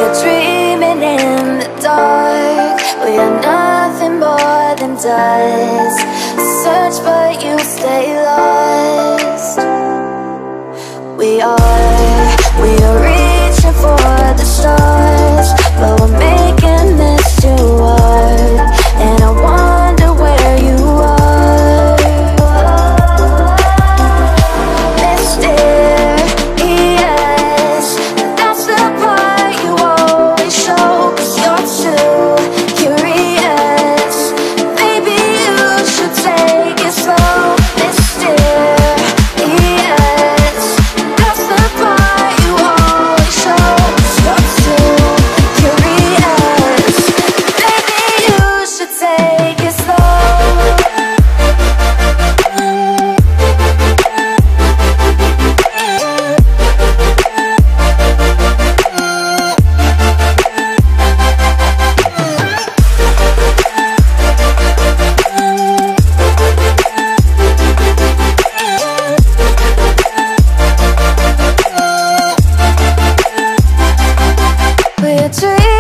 We're dreaming in the dark. We are nothing more than dust. Search but you stay lost. We are reaching for the stars, but we're making this too hard. And I wonder where you are. Mysterious, that's the part you always show. 'Cause you're too curious. Maybe you should take it slow. Mysterious, that's the part you always show. 'Cause you're too curious. Maybe you should take it slow. We're dreaming